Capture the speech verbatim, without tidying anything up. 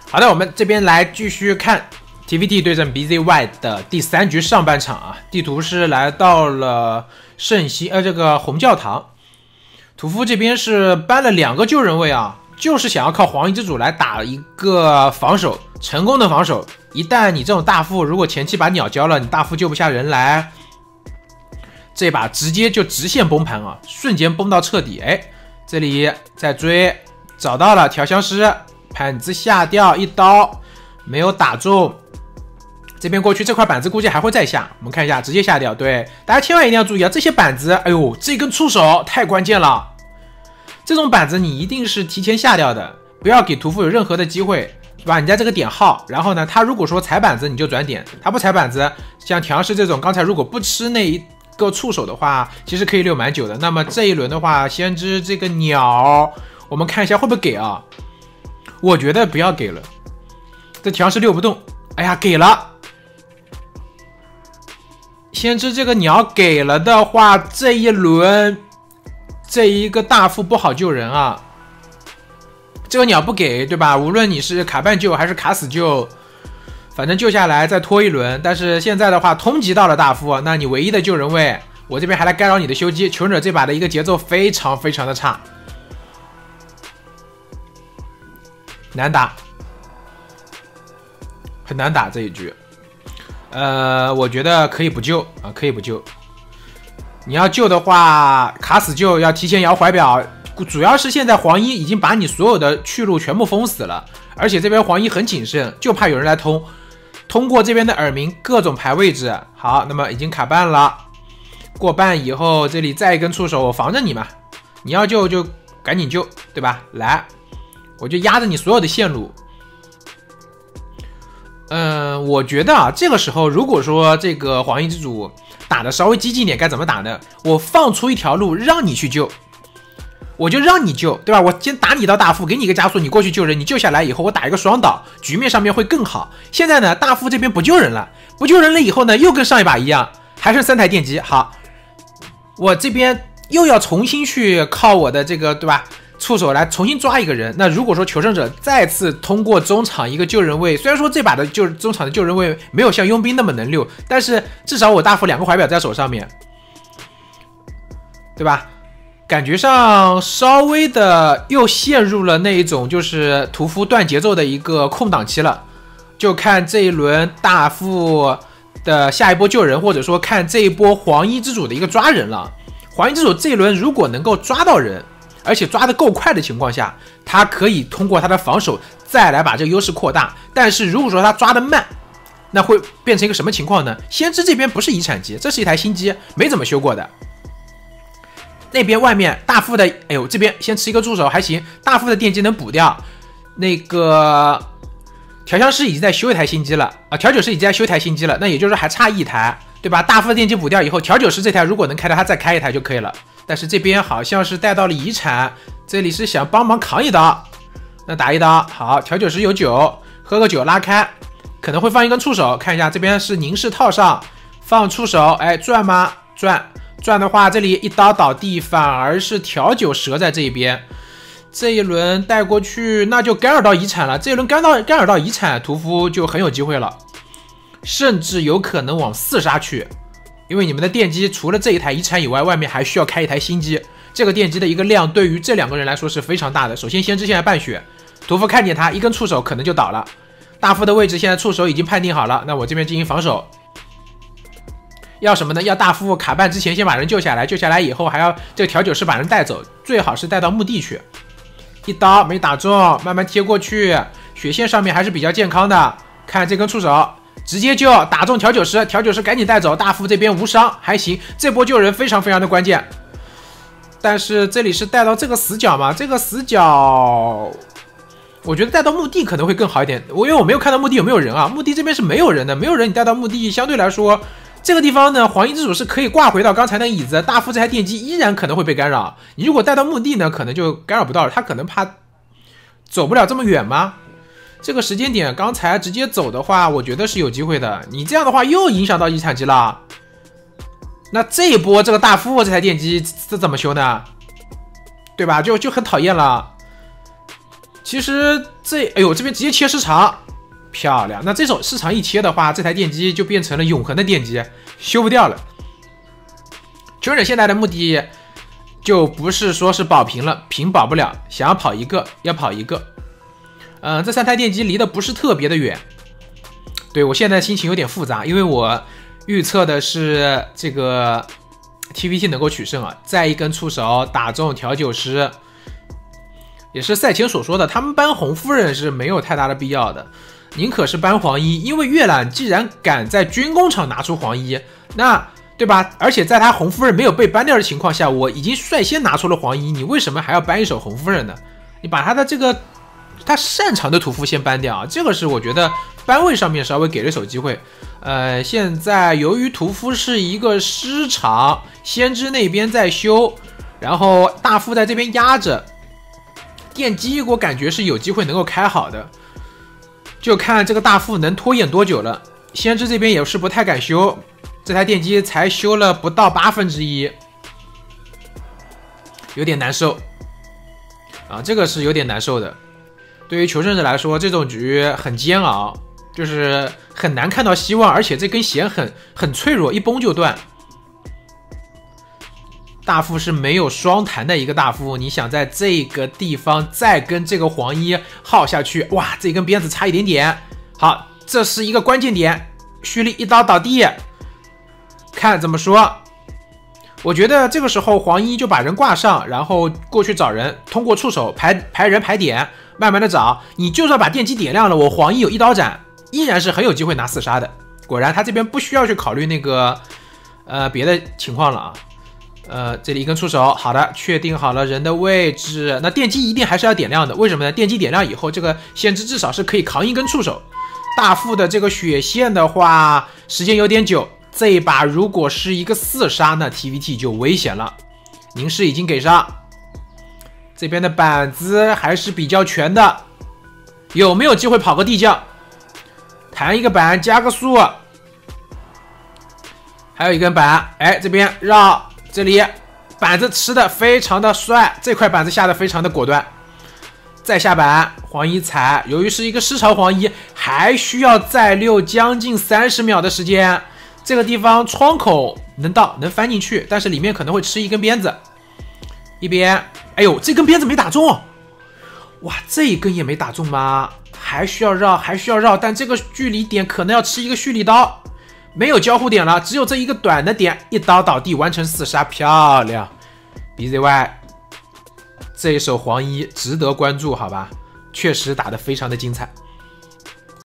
好的，我们这边来继续看 T V T 对阵 B Z Y 的第三局上半场啊。地图是来到了圣西呃这个红教堂，屠夫这边是搬了两个救人位啊，就是想要靠黄衣之主来打一个防守，成功的防守。一旦你这种大副如果前期把鸟交了，你大副救不下人来，这把直接就直线崩盘啊，瞬间崩到彻底。哎，这里在追，找到了调香师。板子下掉一刀，没有打中。这边过去这块板子估计还会再下，我们看一下，直接下掉。对，大家千万一定要注意啊，这些板子，哎呦，这根触手太关键了。这种板子你一定是提前下掉的，不要给屠夫有任何的机会，对吧？你在这个点耗，然后呢，他如果说踩板子你就转点，他不踩板子，像调香师这种，刚才如果不吃那一个触手的话，其实可以溜蛮久的。那么这一轮的话，先知这个鸟，我们看一下会不会给啊？我觉得不要给了，这调是溜不动。哎呀，给了！先知这个鸟给了的话，这一轮这一个大副不好救人啊。这个鸟不给，对吧？无论你是卡半救还是卡死救，反正救下来再拖一轮。但是现在的话，通缉到了大副，那你唯一的救人位，我这边还来干扰你的修机。求生者这把的一个节奏非常非常的差。难打，很难打这一局。呃，我觉得可以不救啊，可以不救。你要救的话，卡死救要提前摇怀表，主要是现在黄衣已经把你所有的去路全部封死了，而且这边黄衣很谨慎，就怕有人来通。通过这边的耳鸣，各种排位置。好，那么已经卡半了，过半以后，这里再一根触手，我防着你嘛。你要救就赶紧救，对吧？来。我就压着你所有的线路。嗯，我觉得啊，这个时候如果说这个黄衣之主打的稍微激进一点，该怎么打呢？我放出一条路让你去救，我就让你救，对吧？我先打你一刀大副，给你一个加速，你过去救人，你救下来以后，我打一个双倒，局面上面会更好。现在呢，大副这边不救人了，不救人了以后呢，又跟上一把一样，还剩三台电机。好，我这边又要重新去靠我的这个，对吧？触手来重新抓一个人。那如果说求生者再次通过中场一个救人位，虽然说这把的救中场的救人位没有像佣兵那么能溜，但是至少我大副两个怀表在手上面，对吧？感觉上稍微的又陷入了那一种就是屠夫断节奏的一个空档期了。就看这一轮大副的下一波救人，或者说看这一波黄衣之主的一个抓人了。黄衣之主这一轮如果能够抓到人，而且抓得够快的情况下，他可以通过他的防守再来把这个优势扩大。但是如果说他抓得慢，那会变成一个什么情况呢？先知这边不是遗产机，这是一台新机，没怎么修过的。那边外面大副的，哎呦，这边先吃一个助手还行，大副的电机能补掉。那个调香师已经在修一台新机了啊，调酒师已经在修一台新机了，那也就是说还差一台，对吧？大副的电机补掉以后，调酒师这台如果能开掉，他再开一台就可以了。但是这边好像是带到了遗产，这里是想帮忙扛一刀，那打一刀，好，调酒师有酒，喝个酒拉开，可能会放一根触手，看一下这边是凝视套上，放触手，哎，转吗？转，转的话，这里一刀倒地，反而是调酒折在这一边，这一轮带过去，那就干扰到遗产了，这一轮干到干扰到遗产，屠夫就很有机会了，甚至有可能往四杀去。因为你们的电机除了这一台遗产以外，外面还需要开一台新机，这个电机的一个量对于这两个人来说是非常大的。首先先知现在半血，屠夫看见他一根触手可能就倒了，大副的位置现在触手已经判定好了，那我这边进行防守，要什么呢？要大副卡半之前先把人救下来，救下来以后还要这个调酒师把人带走，最好是带到墓地去。一刀没打中，慢慢贴过去，血线上面还是比较健康的，看这根触手直接就打中调酒师，调酒师赶紧带走，大副这边无伤还行，这波救人非常非常的关键。但是这里是带到这个死角嘛，这个死角我觉得带到墓地可能会更好一点，我因为我没有看到墓地有没有人啊，墓地这边是没有人的，没有人你带到墓地相对来说这个地方呢，黄衣之主是可以挂回到刚才那个椅子，大副这台电机依然可能会被干扰，你如果带到墓地呢，可能就干扰不到了，他可能怕走不了这么远吗？这个时间点刚才直接走的话，我觉得是有机会的。你这样的话又影响到遗产机了，那这一波这个大副这台电机这怎么修呢？对吧？就就很讨厌了。 其实这，哎呦，这边直接切失常，漂亮。那这手失常一切的话，这台电机就变成了永恒的电机，修不掉了。求忍现在的目的就不是说是保平了，平保不了，想要跑一个要跑一个。嗯、呃，这三台电机离得不是特别的远。对，我现在心情有点复杂，因为我预测的是这个 T V T 能够取胜啊，再一根触手打中调酒师。也是赛前所说的，他们搬红夫人是没有太大的必要的，宁可是搬黄衣，因为月览既然敢在军工厂拿出黄衣，那对吧？而且在他红夫人没有被搬掉的情况下，我已经率先拿出了黄衣，你为什么还要搬一手红夫人呢？你把他的这个他擅长的屠夫先搬掉啊，这个是我觉得班位上面稍微给了手机会。呃，现在由于屠夫是一个失常，先知那边在修，然后大副在这边压着。电机我感觉是有机会能够开好的，就看这个大副能拖延多久了。先知这边也是不太敢修，这台电机才修了不到八分之一，有点难受啊，这个是有点难受的。对于求胜者来说，这种局很煎熬，就是很难看到希望，而且这根弦很很脆弱，一崩就断。大副是没有双弹的一个大副，你想在这个地方再跟这个黄衣耗下去，哇，这根鞭子差一点点。好，这是一个关键点，蓄力一刀倒地，看怎么说。我觉得这个时候黄衣就把人挂上，然后过去找人，通过触手排排人排点，慢慢的找。你就算把电机点亮了，我黄衣有一刀斩，依然是很有机会拿四杀的。果然他这边不需要去考虑那个呃别的情况了啊。呃，这里一根触手，好的，确定好了人的位置。那电机一定还是要点亮的，为什么呢？电机点亮以后，这个先知至少是可以扛一根触手。大副的这个血线的话，时间有点久。这一把如果是一个四杀，那 T V T 就危险了。凝视已经给上，这边的板子还是比较全的，有没有机会跑个地窖？弹一个板，加个速，还有一根板，哎，这边绕。这里板子吃的非常的帅，这块板子下的非常的果断。再下板，黄衣踩，由于是一个失常黄衣，还需要再溜将近三十秒的时间。这个地方窗口能到，能翻进去，但是里面可能会吃一根鞭子。一边，哎呦，这根鞭子没打中，哇，这一根也没打中吗？还需要绕，还需要绕，但这个距离点可能要吃一个蓄力刀。没有交互点了，只有这一个短的点，一刀倒地完成四杀，漂亮。B Z Y 这一手黄衣值得关注，好吧，确实打得非常的精彩。